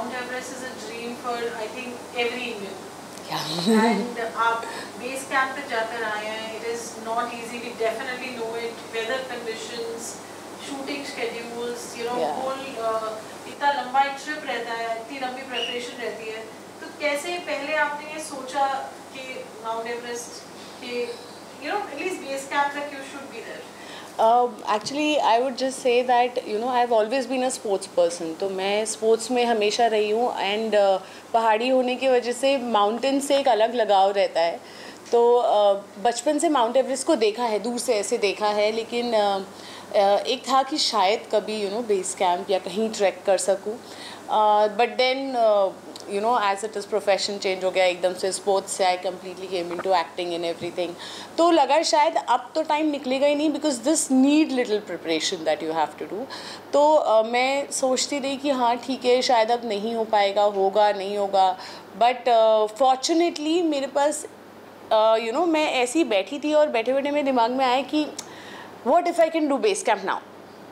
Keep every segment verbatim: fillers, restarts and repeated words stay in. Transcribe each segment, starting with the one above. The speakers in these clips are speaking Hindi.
Mount Everest is a dream for I think every Indian. Yeah. And आप base camp पे जाकर आए हैं. It is not easy. We definitely know it. Weather conditions, shooting schedules, you know, Yeah. whole uh, इतना लंबा एक trip रहता है, इतनी लंबी preparation रहती है. तो कैसे पहले आपने ये सोचा कि Mount Everest के you know at least base camp तक you should be there? Uh, actually, I would just say that you know I've always been a sports person. तो मैं sports में हमेशा रही हूँ and uh, पहाड़ी होने की वजह से mountain से एक अलग लगाव रहता है. तो uh, बचपन से माउंट एवरेस्ट को देखा है, दूर से ऐसे देखा है, लेकिन uh, uh, एक था कि शायद कभी यू नो बेस कैंप या कहीं ट्रैक कर सकूँ. But then you know as it is profession change हो गया एकदम से स्पोर्ट्स से. I completely came into acting in everything. तो लगा शायद अब तो टाइम निकलेगा ही नहीं because this need little preparation that you have to do. तो uh, मैं सोचती रही कि हाँ ठीक है शायद अब नहीं हो पाएगा, होगा नहीं होगा. बट फॉर्चुनेटली uh, मेरे पास you uh, know you know, मैं ऐसी बैठी थी और बैठे बैठे मेरे दिमाग में आया कि what if I can do base camp now.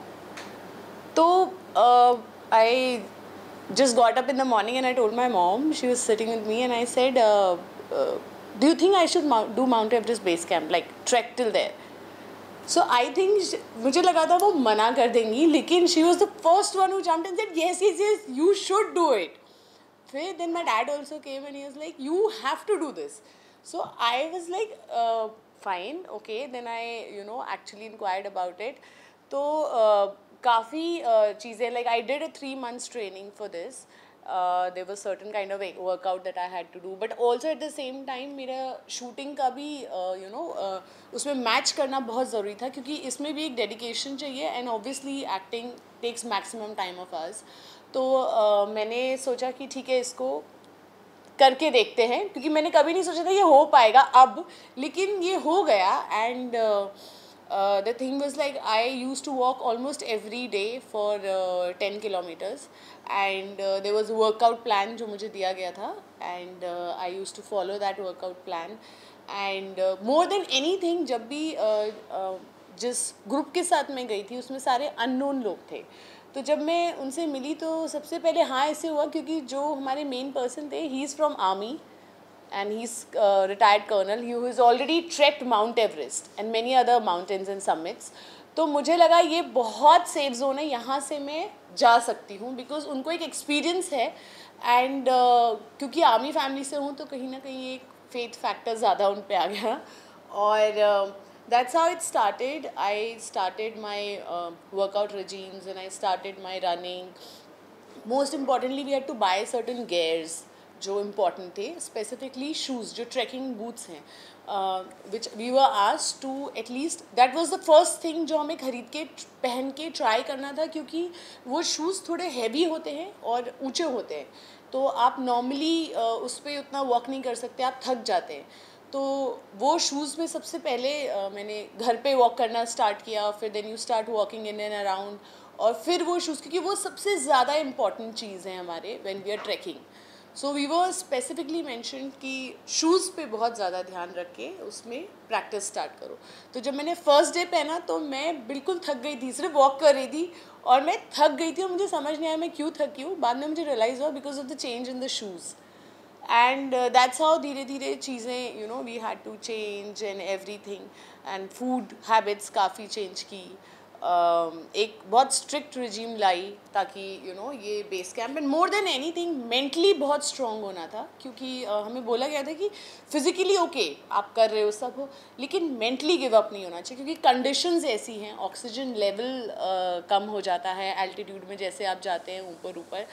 तो I just got up in the morning and I told my mom, she was sitting with me, and I said, uh, uh, do you think I should mount, do Mount Everest base camp, like trek till there? So I think she, मुझे लगा था वो मना कर देंगी, लेकिन she was the first one who jumped and said yes yes yes you should do it. फिर then my dad also came and he was like you have to do this. So I was like uh, fine okay. Then I you know actually inquired about it. तो uh, काफ़ी चीज़ें like I did a three months training for this. There was certain kind of workout that I had to do, but also at the same time मेरा शूटिंग का भी यू नो उसमें मैच करना बहुत ज़रूरी था क्योंकि इसमें भी एक डेडिकेशन चाहिए and obviously acting takes maximum time of hours. तो uh, मैंने सोचा कि ठीक है इसको करके देखते हैं क्योंकि मैंने कभी नहीं सोचा था ये हो पाएगा अब, लेकिन ये हो गया. And Uh, the thing was like I used to walk almost every day for uh, ten kilometers, and uh, there was a workout plan जो मुझे दिया गया था, and uh, I used to follow that workout plan. And uh, more than anything जब भी uh, uh, जिस ग्रुप के साथ मैं गई थी उसमें सारे अननोन लोग थे. तो जब मैं उनसे मिली तो सबसे पहले हाँ ऐसे हुआ क्योंकि जो हमारे मेन पर्सन थे he is from army and he's uh, retired colonel. He has already trekked Mount Everest and many other mountains and summits. तो मुझे लगा ये बहुत सेफ जोन है, यहाँ से मैं जा सकती हूँ बिकॉज उनको एक एक्सपीरियंस है. एंड uh, क्योंकि आर्मी फैमिली से हूँ तो कहीं ना कहीं एक फेथ फैक्टर ज़्यादा उन पे आ गया. और that's how it started. I started my uh, workout regimes and I started my running. Most importantly we had to buy certain gears जो इम्पॉर्टेंट थे, स्पेसिफिकली शूज़ जो ट्रैकिंग बूट्स हैं, which we were asked to at least. That was the first thing जो हमें ख़रीद के पहन के ट्राई करना था क्योंकि वो शूज़ थोड़े हैवी होते हैं और ऊंचे होते हैं. तो आप नॉर्मली uh, उस पर उतना वॉक नहीं कर सकते, आप थक जाते हैं. तो वो शूज़ में सबसे पहले uh, मैंने घर पे वॉक करना स्टार्ट किया. फिर then you start walking in and around. और फिर वो शूज़ क्योंकि वो सबसे ज़्यादा इम्पॉर्टेंट चीज़ है हमारे when we are trekking. So we were specifically mention कि शूज़ पे बहुत ज़्यादा ध्यान रख के उसमें प्रैक्टिस स्टार्ट करो. तो जब मैंने फर्स्ट डे पहना तो मैं बिल्कुल थक गई थी, सिर्फ वॉक कर रही थी और मैं थक गई थी और मुझे समझ नहीं आया मैं क्यों थकी हूँ. बाद में मुझे रियलाइज़ हुआ because of the change in the shoes. And that's how धीरे धीरे चीज़ें you know we had to change and everything. And food habits काफ़ी चेंज की. Uh, एक बहुत स्ट्रिक्ट रिजीम लाई ताकि यू नो ये base camp and more than anything mentally बहुत स्ट्रॉन्ग होना था क्योंकि uh, हमें बोला गया था कि फिज़िकली ओके आप कर रहे हो सब हो लेकिन मेंटली गिव अप नहीं होना चाहिए क्योंकि कंडीशंस ऐसी हैं. ऑक्सीजन लेवल uh, कम हो जाता है एल्टीट्यूड में जैसे आप जाते हैं ऊपर ऊपर,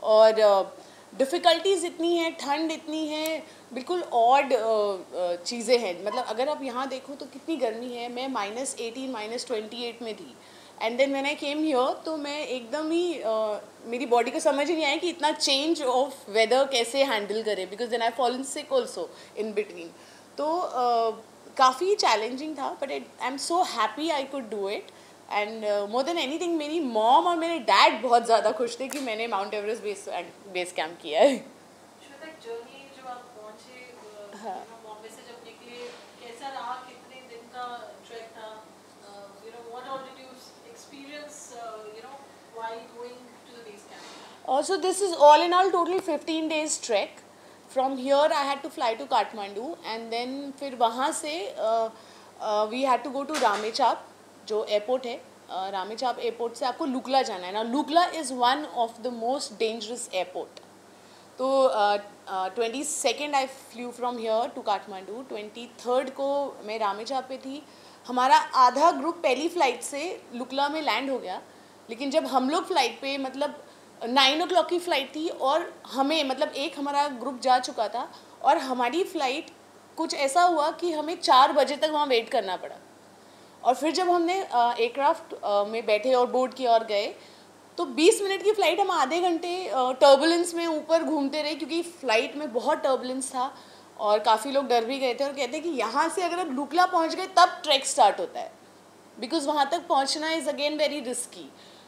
और डिफ़िकल्टीज़ इतनी हैं, ठंड इतनी है, बिल्कुल ऑड चीज़ें हैं. मतलब अगर आप यहाँ देखो तो कितनी गर्मी है. मैं minus eighteen minus twenty eight में थी and then when I came here तो मैं एकदम ही uh, मेरी बॉडी को समझ ही नहीं आया कि इतना चेंज ऑफ वेदर कैसे हैंडल करें because then I fallen sick also in between. तो uh, काफ़ी चैलेंजिंग था but I am so happy I could do it. And more than anything मेरी मॉम और मेरे डैड बहुत ज़्यादा खुश थे कि मैंने Mount Everest base base camp किया है. जर्नी जो आप पहुंचे बॉम्बे से जब निकले कैसा रहा, कितने दिन का ट्रैक था, you know what all did you experience you know while going to the base camp? Uh, so this is all in all total fifteen days trek. From here I had to fly to Kathmandu and then फिर वहाँ से uh, uh, we had to go to Ramechap जो airport है. uh, Ramechap airport से आपको Lukla जाना है. Now Lukla is one of the most dangerous airport. तो twenty second I flew from here to Kathmandu. Twenty third को मैं रामेछाप पे थी. हमारा आधा ग्रुप पहली फ़्लाइट से लुकला में लैंड हो गया. लेकिन जब हम लोग फ़्लाइट पे मतलब नाइन ओ क्लॉक की फ़्लाइट थी और हमें मतलब एक हमारा ग्रुप जा चुका था और हमारी फ़्लाइट कुछ ऐसा हुआ कि हमें चार बजे तक वहाँ वेट करना पड़ा. और फिर जब हमने एयरक्राफ्ट में बैठे और बोर्ड की ओर गए तो बीस मिनट की फ़्लाइट हम आधे घंटे टर्बुलेंस में ऊपर घूमते रहे क्योंकि फ़्लाइट में बहुत टर्बुलेंस था और काफ़ी लोग डर भी गए थे और कहते हैं कि यहाँ से अगर आप लुकला पहुँच गए तब ट्रैक स्टार्ट होता है बिकॉज़ वहाँ तक पहुँचना इज़ अगेन वेरी रिस्की.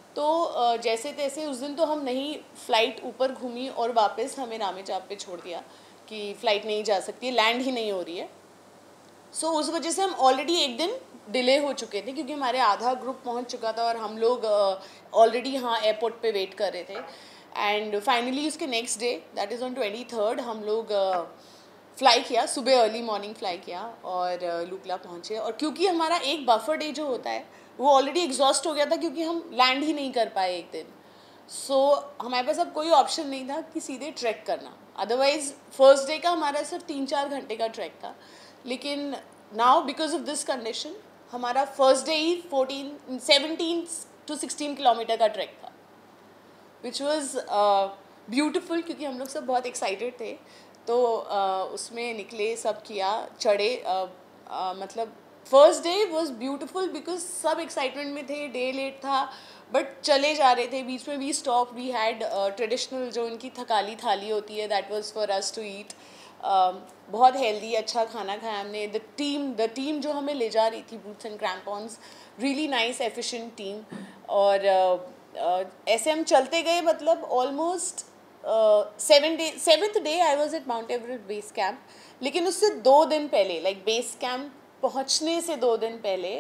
तो जैसे तैसे उस दिन तो हम नहीं फ़्लाइट ऊपर घूमी और वापस हमें रामेछाप पे छोड़ दिया कि फ़्लाइट नहीं जा सकती, लैंड ही नहीं हो रही है. सो so, उस वजह से हम ऑलरेडी एक दिन डिले हो चुके थे क्योंकि हमारे आधा ग्रुप पहुंच चुका था और हम लोग ऑलरेडी uh, हाँ एयरपोर्ट पे वेट कर रहे थे. एंड फाइनली उसके next day that is on twenty third हम लोग फ़्लाई uh, किया, सुबह अर्ली मॉर्निंग फ़्लाई किया और uh, लुकला पहुँचे. और क्योंकि हमारा एक बफर डे जो होता है वो ऑलरेडी एग्जॉस्ट हो गया था क्योंकि हम लैंड ही नहीं कर पाए एक दिन. सो so, हमारे पास अब कोई ऑप्शन नहीं था कि सीधे ट्रैक करना. अदरवाइज़ फर्स्ट डे का हमारा सिर्फ तीन चार घंटे का ट्रैक था. लेकिन now because of this condition हमारा फर्स्ट डे ही fourteen seventeen to sixteen kilometre का ट्रैक था विच वॉज़ ब्यूटिफुल क्योंकि हम लोग सब बहुत एक्साइटेड थे. तो uh, उसमें निकले, सब किया, चढ़े. uh, uh, मतलब first day was beautiful because सब एक्साइटमेंट में थे. डे लेट था बट चले जा रहे थे. बीच में we stop, we had traditional जो उनकी थकाली थाली होती है that was for us to eat. बहुत हेल्दी अच्छा खाना खाया हमने. द टीम द टीम जो हमें ले जा रही थी, boots and crampons, really nice efficient team. और uh, uh, ऐसे हम चलते गए मतलब almost seven day seventh day I was at Mount Everest base camp. लेकिन उससे दो दिन पहले लाइक बेस कैंप पहुँचने से दो दिन पहले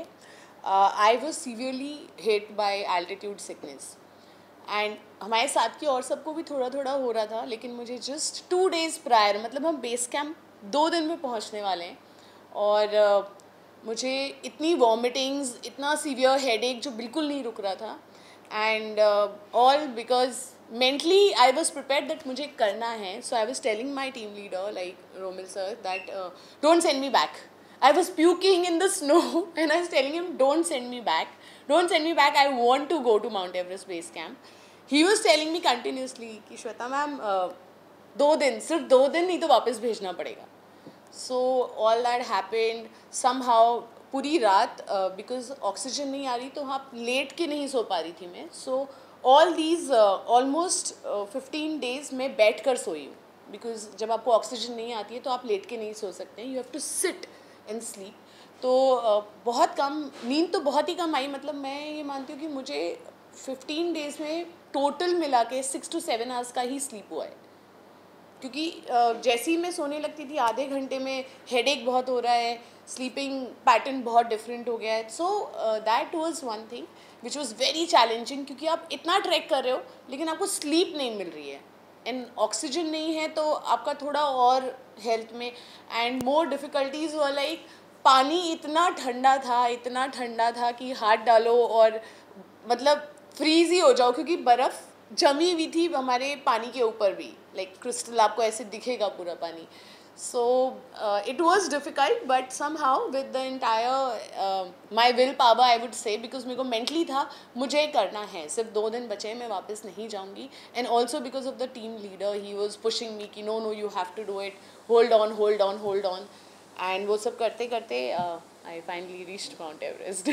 I was severely hit by altitude sickness. And हमारे साथ की और सबको भी थोड़ा थोड़ा हो रहा था. लेकिन मुझे जस्ट टू डेज़ प्रायर मतलब हम बेस कैंप दो दिन में पहुंचने वाले हैं और uh, मुझे इतनी वॉमिटिंग्स, इतना सीवियर हेडेक जो बिल्कुल नहीं रुक रहा था. And all because mentally I was prepared that मुझे करना है. So I was telling my team leader like Romil sir that don't send me back. I was puking in the snow and I was telling him don't send me back, don't send me back, I want to go to Mount Everest base camp. He was telling me continuously कि श्वेता मैम दो दिन, सिर्फ दो दिन नहीं तो वापस भेजना पड़ेगा. So all that happened somehow. पूरी रात बिकॉज uh, ऑक्सीजन नहीं आ रही तो आप लेट के नहीं सो पा रही थी मैं. So all these almost fifteen days मैं बैठ कर सोई हूँ बिकॉज जब आपको ऑक्सीजन नहीं आती है तो आप लेट के नहीं सो सकते हैं. You have to sit and sleep. तो uh, बहुत कम नींद तो बहुत ही कम आई. मतलब मैं ये मानती हूँ कि मुझे फिफ्टीन डेज़ में टोटल मिला के सिक्स टू सेवन आवर्स का ही स्लीप हुआ है क्योंकि uh, जैसे ही मैं सोने लगती थी आधे घंटे में हेडेक बहुत हो रहा है, स्लीपिंग पैटर्न बहुत डिफरेंट हो गया है. So that was one thing which was very challenging क्योंकि आप इतना ट्रैक कर रहे हो लेकिन आपको स्लीप नहीं मिल रही है एंड ऑक्सीजन नहीं है तो आपका थोड़ा और हेल्थ में. एंड मोर डिफ़िकल्टीज़ हुआ लाइक पानी इतना ठंडा था, इतना ठंडा था कि हाथ डालो और मतलब फ्रीज़ ही हो जाओ क्योंकि बर्फ़ जमी हुई थी हमारे पानी के ऊपर भी. लाइक क्रिस्टल आपको ऐसे दिखेगा पूरा पानी. So it was difficult but somehow with the entire my will power I would say because मेरे को मेंटली था मुझे करना है, सिर्फ दो दिन बचे हैं, मैं वापस नहीं जाऊंगी. And also because of the team leader he was pushing me कि no no you have to do it, hold on hold on hold on. And वो सब करते करते I finally reached Mount Everest.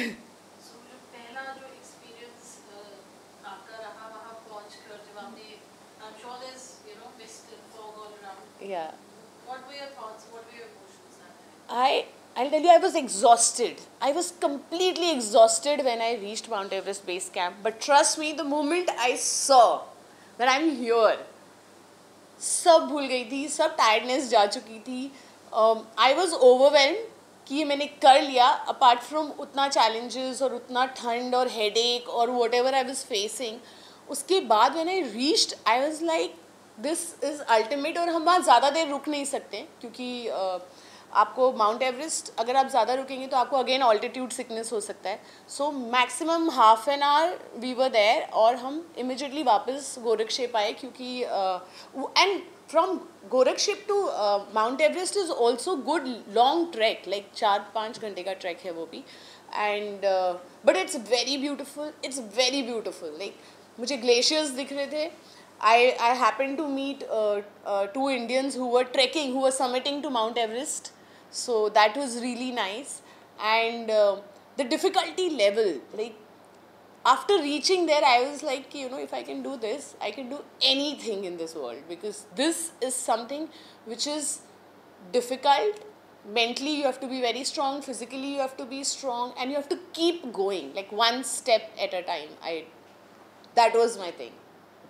Yeah. What were your thoughts? What were your emotions? I I'll tell you, I was exhausted. I was completely exhausted when I reached Mount Everest base camp. But trust me, the moment I saw that I'm here, सब भूल गई थी, सब टायर्डनेस जा चुकी थी. आई वॉज ओवरवेल्म कि ये मैंने कर लिया. अपार्ट फ्रॉम उतना चैलेंजेस और उतना ठंड और हेडेक और whatever I was facing, उसके बाद मैंने reached, I was like this is ultimate. और हम वहाँ ज़्यादा देर रुक नहीं सकते क्योंकि uh, आपको माउंट एवरेस्ट अगर आप ज़्यादा रुकेंगे तो आपको अगेन ऑल्टीट्यूड सिकनेस हो सकता है। So maximum half an hour we were there और हम इमिजिएटली वापस गोरखशेप आए क्योंकि and from Gorakshep to Mount Everest is also good long track, like चार पाँच घंटे का ट्रैक है वो भी। And but it's very beautiful, it's very beautiful. Like मुझे ग्लेशियर्स दिख रहे थे। I, I happened to meet uh, uh, two Indians who were trekking, who were summiting to Mount Everest. So that was really nice. And uh, the difficulty level, like after reaching there, I was like, you know, if I can do this, I can do anything in this world, because this is something which is difficult. Mentally, you have to be very strong. Physically, you have to be strong, and you have to keep going, like one step at a time. I, that was my thing.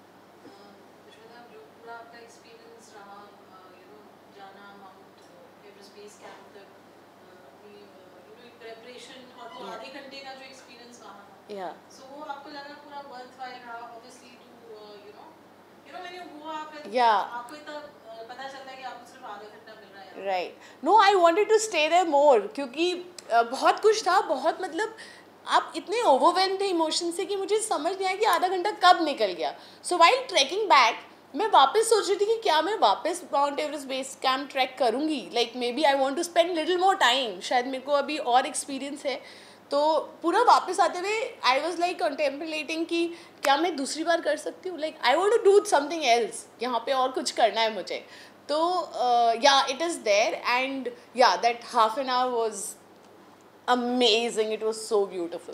Yeah. So वो आपको लगा पूरा worthwhile रहा, obviously to uh, you know you know when you go up and Yeah. आपको इतना uh, पता चलता है कि आपको सिर्फ आधा घंटा मिल रहा है। Right. No, I wanted to stay there more क्योंकि uh, बहुत कुछ था, बहुत मतलब आप इतने ओवरवेल्म थे इमोशन से कि मुझे समझ नहीं आया कि आधा घंटा कब निकल गया। सो वाइल ट्रैकिंग बैक मैं वापस सोच रही थी कि क्या मैं वापस Mount Everest base camp track करूँगी, like maybe I want to spend little more time, शायद मेरे को अभी और एक्सपीरियंस है। तो पूरा वापस आते हुए आई वॉज लाइक कंटेम्पलेटिंग कि क्या मैं दूसरी बार कर सकती हूँ, like I want to do something else, यहाँ पे और कुछ करना है मुझे। तो या इट इज़ देयर एंड या that half an hour was amazing, it was so beautiful.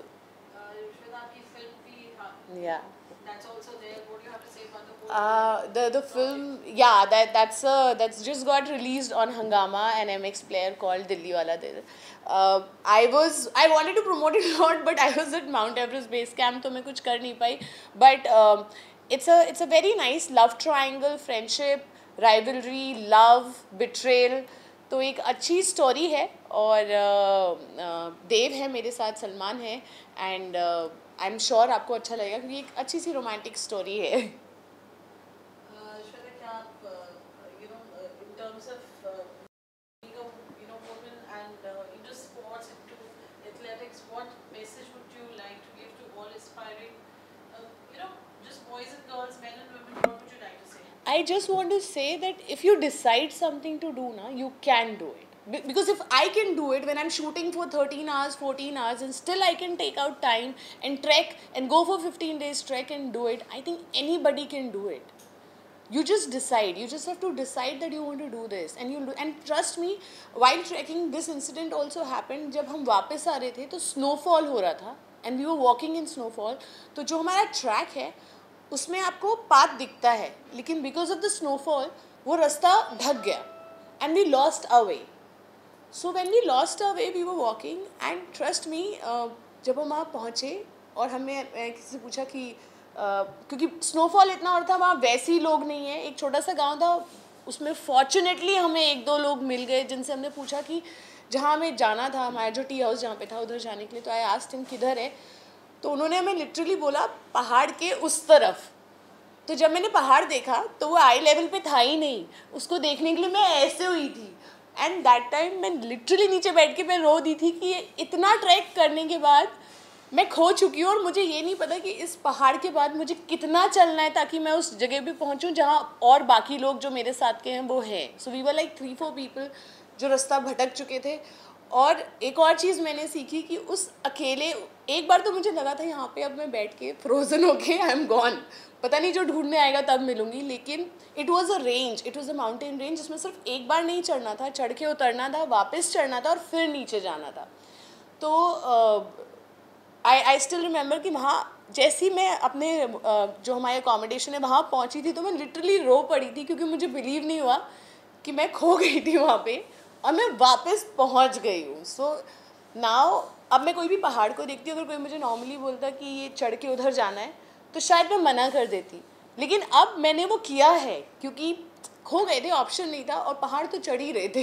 uh, Yeah. That's also there. What do you have to say about the whole Uh, the the film, yeah, that that's uh, that's just got released on Hungama, an M X player called Dilli Wala Dil. Uh, I was I wanted to promote it a lot, but I was at Mount Everest base camp, तो मैं कुछ कर नहीं पाई. But um, it's a it's a very nice love triangle, friendship, rivalry, love, betrayal. तो एक अच्छी स्टोरी है और देव है मेरे साथ, सलमान है, एंड आई एम श्योर आपको अच्छा लगेगा क्योंकि एक अच्छी सी रोमांटिक स्टोरी है। Shweta, क्या आप you know in terms of being a you know woman and uh, into sports, into athletics, what message would you like to give to all aspiring uh, you know just boys and girls, men and women? What would you like to say? I just want to say that if you decide something to do now, you can do it. Be- Because if I can do it when I'm shooting for thirteen hours, fourteen hours, and still I can take out time and trek and go for fifteen days trek and do it, I think anybody can do it. You just decide. You just have to decide that you want to do this, and you do. And trust me, while trekking, this incident also happened. जब हम वापस आ रहे थे तो snowfall हो रहा था, and we were walking in snowfall. तो जो हमारा ट्रैक है उसमें आपको पाथ दिखता है, लेकिन बिकॉज ऑफ द स्नोफॉल वो रास्ता ढक गया and we lost a way. So when we lost a way we were walking and trust me, जब हम वहाँ पहुँचे और हमें किसी से पूछा कि uh, क्योंकि स्नोफॉल इतना और था, वहाँ वैसे ही लोग नहीं है, एक छोटा सा गांव था, उसमें फॉर्चुनेटली हमें एक दो लोग मिल गए जिनसे हमने पूछा कि जहाँ हमें जाना था, हमारा जो टी हाउस जहाँ पे था उधर जाने के लिए। तो आई आस्क्ड हिम किधर है, तो उन्होंने हमें लिटरली बोला पहाड़ के उस तरफ। तो जब मैंने पहाड़ देखा तो वो आई लेवल पे था ही नहीं, उसको देखने के लिए मैं ऐसे हुई थी। एंड दैट टाइम मैं लिटरली नीचे बैठ के मैं रो दी थी कि ये इतना ट्रैक करने के बाद मैं खो चुकी हूँ और मुझे ये नहीं पता कि इस पहाड़ के बाद मुझे कितना चलना है ताकि मैं उस जगह पे पहुँचूँ जहाँ और बाकी लोग जो मेरे साथ के हैं वो हैं। So we were like three four people जो रास्ता भटक चुके थे। और एक और चीज़ मैंने सीखी कि उस अकेले, एक बार तो मुझे लगा था यहाँ पे अब मैं बैठ के फ्रोजन होके आई एम गॉन, पता नहीं जो ढूंढने आएगा तब मिलूंगी। लेकिन it was a range, it was a mountain range जिसमें सिर्फ एक बार नहीं चढ़ना था, चढ़ के उतरना था, वापस चढ़ना था और फिर नीचे जाना था। तो आई आई स्टिल रिमेंबर कि वहाँ जैसी मैं अपने uh, जो हमारे अकोमोडेशन है वहाँ पहुँची थी तो मैं लिटरली रो पड़ी थी क्योंकि मुझे बिलीव नहीं हुआ कि मैं खो गई थी वहाँ पे और मैं वापस पहुँच गई हूँ। सो नाउ अब मैं कोई भी पहाड़ को देखती हूँ, अगर कोई मुझे नॉर्मली बोलता कि ये चढ़ के उधर जाना है तो शायद मैं मना कर देती, लेकिन अब मैंने वो किया है क्योंकि खो गए थे, ऑप्शन नहीं था और पहाड़ तो चढ़ ही रहे थे।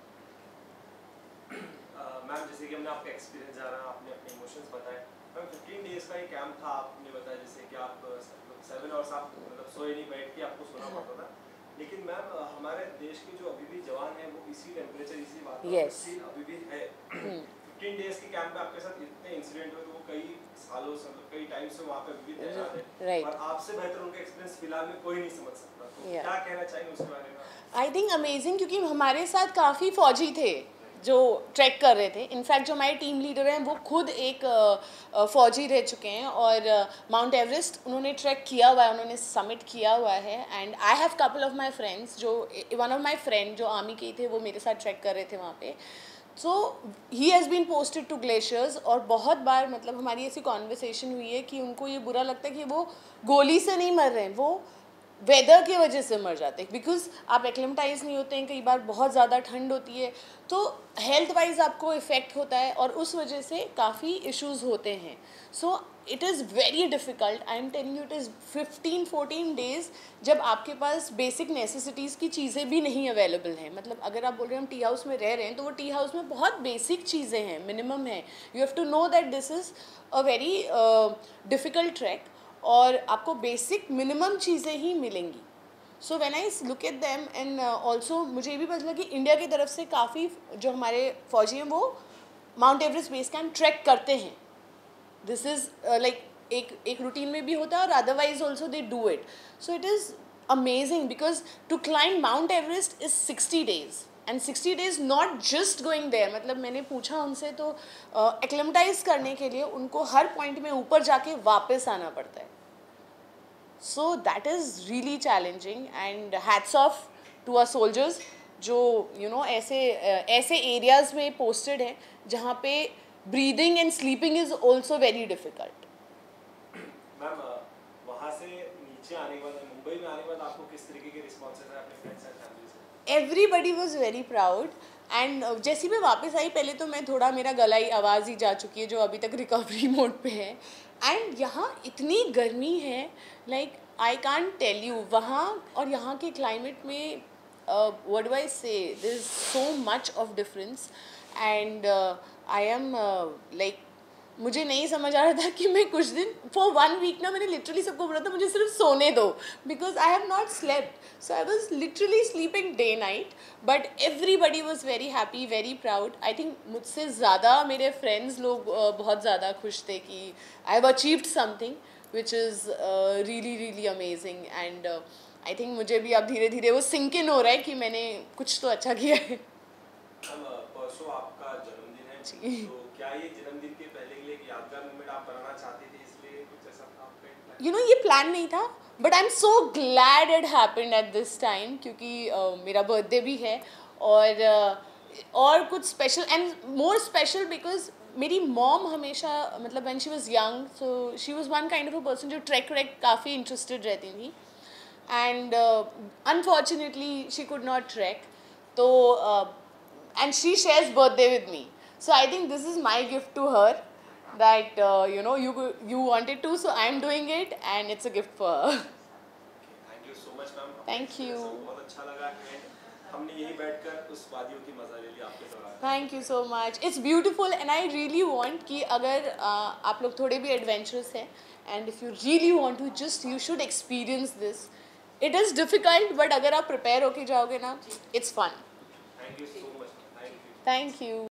मैम जैसे कि हमने आपका एक्सपीरियंस जाना, आपने अपने इमोशंस बताए। मैम फिफ्टीन डेज का ये कैंप था, आपने बताया जैसे कि आप सब लोग सेवन आवर्स आप मतलब सोए नहीं, बैठ के आपको सोना पड़ता था। लेकिन मैम हमारे देश के जो अभी भी जवान हैं वो इसी टेम्परेचर इसी वातावरण Yes. से अभी भी है। फिफ्टीन डेज के कैंप में आपके साथ इतने इंसिडेंट हुए, वो कई सालों से मतलब कई टाइम से वहाँ पे अभी भी तैनात है। Right. और आपसे बेहतर उनका एक्सपीरियंस फिलहाल में कोई नहीं समझ सकता। तो Yeah. क्या कहना चाहेंगे उसके बारे में? आई थिंक अमेजिंग, क्योंकि हमारे साथ काफ़ी फौजी थे जो ट्रैक कर रहे थे. इनफैक्ट जो हमारे टीम लीडर हैं वो खुद एक अ, फ़ौजी रह चुके हैं और माउंट एवरेस्ट उन्होंने ट्रैक किया हुआ है, उन्होंने समिट किया हुआ है. And I have couple of my friends जो वन ऑफ माई फ्रेंड जो आर्मी के थे वो मेरे साथ ट्रैक कर रहे थे वहाँ पे. So he has been posted to glaciers और बहुत बार मतलब हमारी ऐसी कॉन्वर्सेशन हुई है कि उनको ये बुरा लगता है कि वो गोली से नहीं मर रहे हैं, वो वेदर की वजह से मर जाते हैं. बिकॉज आप एक्लेमेटाइज नहीं होते हैं, कई बार बहुत ज़्यादा ठंड होती है तो हेल्थ वाइज आपको इफ़ेक्ट होता है और उस वजह से काफ़ी इश्यूज़ होते हैं. So it is very difficult. I am telling you it is fifteen fourteen days जब आपके पास बेसिक नेसेसिटीज़ की चीज़ें भी नहीं अवेलेबल हैं. मतलब अगर आप बोल रहे हैं हम टी हाउस में रह रहे हैं तो वो टी हाउस में बहुत बेसिक चीज़ें हैं, मिनिमम है. You have to know that this is a very difficult track और आपको बेसिक मिनिमम चीज़ें ही मिलेंगी. So when I look at them and also मुझे ये भी पता चला कि इंडिया की तरफ से काफ़ी जो हमारे फौजी हैं वो Mount Everest base camp track करते हैं. दिस इज़ लाइक एक एक रूटीन में भी होता है और otherwise also they do it. So it is amazing because to climb Mount Everest is sixty days and sixty days not just going there. मतलब मैंने पूछा उनसे तो एक्लेमेटाइज uh, करने के लिए उनको हर पॉइंट में ऊपर जाके वापस आना पड़ता है. So that is really challenging and hats off to our soldiers जो यू you नो know, ऐसे uh, ऐसे एरियाज़ में पोस्टेड हैं जहाँ पे breathing and sleeping is also very difficult. Ma'am वहाँ से नीचे आने के बाद, मुंबई में आने के बाद आपको किस तरीके के रिस्पॉन्सेज हैं अपने फ्रेंड्स एंड फैमिली से? Everybody was very proud and जैसे मैं वापस आई पहले तो मैं थोड़ा मेरा गला ही आवाज़ ही जा चुकी है जो अभी तक रिकवरी मोड पे है. एंड यहाँ इतनी गर्मी है, like I can't tell you. वहाँ और यहाँ के क्लाइमेट में what do I say, there is so much of difference and I am like मुझे नहीं समझ आ रहा था कि मैं कुछ दिन फॉर वन वीक ना मैंने लिटरली सबको बोला था मुझे सिर्फ सोने दो because I have not slept. So I was literally sleeping day night but everybody was very happy very proud. I think मुझसे ज़्यादा मेरे फ्रेंड्स लोग uh, बहुत ज़्यादा खुश थे कि I have achieved something which is really really amazing. And I think मुझे भी अब धीरे धीरे वो सिंक इन हो रहा है कि मैंने कुछ तो अच्छा किया है. परसों आपका जन्मदिन है, तो क्या ये जन्मदिन के पहले के लिए एक यादगार मोमेंट आप बनाना चाहते थे, इसलिए कुछ ऐसा आपका? यू नो ये प्लान नहीं था but I am so glad it happened at this time क्योंकि uh, मेरा बर्थडे भी है और uh, और कुछ special and more special because मेरी मॉम हमेशा मतलब when she was young so she was one kind of a person जो ट्रैक व्रैक काफ़ी इंटरेस्टेड रहती थी and unfortunately she could not track. तो and she shares birthday with me. So I think this is my gift to her that uh, you know you you wanted to, so I am doing it and it's a gift for her. Thank you so much ma'am. Thank you. बहुत अच्छा लगा and हमने यही बैठकर उस वादियों की मजा ले लिया आपके दौरान. Thank you so much. It's beautiful and I really want कि अगर uh, आप लोग थोड़े भी adventurous हैं and if you really want to just you should experience this. It is difficult but अगर आप prepare होके जाओगे ना it's fun. Thank you so much. Thank you. Thank you.